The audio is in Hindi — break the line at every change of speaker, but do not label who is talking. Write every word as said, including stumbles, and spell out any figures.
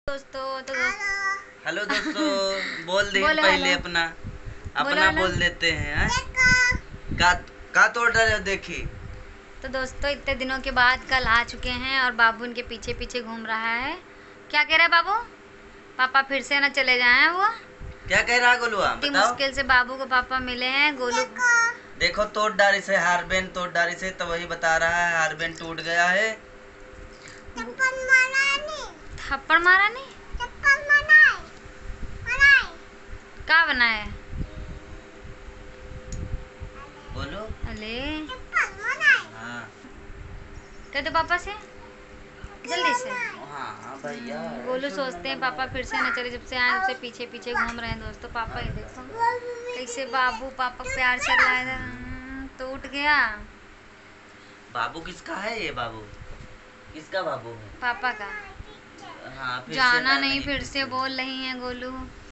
दोस्तों तो दोस्त
हेलो दोस्तों। बोल दे
बोलो
पहले
हेलो।
अपना
बोलो
अपना
हेलो।
बोल देते हैं हैं? का का तोड़ रहे हो देखी।
तो दोस्तों इतने दिनों के बाद कल आ चुके हैं और बाबू उनके पीछे पीछे घूम रहा है। क्या कह रहा है बाबू? पापा फिर से ना चले जाएं वो।
क्या कह रहा है गोलुआ
इतनी
बताओ।
मुश्किल से बाबू को पापा मिले हैं। गोलू
देखो तोड़ डारी से हारबेन तोड़ डारी से तो वही बता रहा है हारबेन टूट गया है।
थप्पड़ मारा नहीं। थप्पड़ मारा नहीं। क्या बनाए?
बोलो।
अले
हाँ
कह दो पापा से जल्दी से।
हाँ हाँ भैया।
हम्म, गोलू सोचते हैं पापा फिर से न चले। जब से आए तब से पीछे पीछे घूम रहे हैं दोस्तों। पापा ही देखो कैसे बाबू पापा को प्यार चल रहा है इधर। हम्म, टूट गया।
बाबू किसका है ये बाबू? किसका बाबू है?
पापा का।
हाँ फिर से
जाना
ना
नहीं
नहीं
फिर
फिर
से
से
बोल रही हैं गोलू।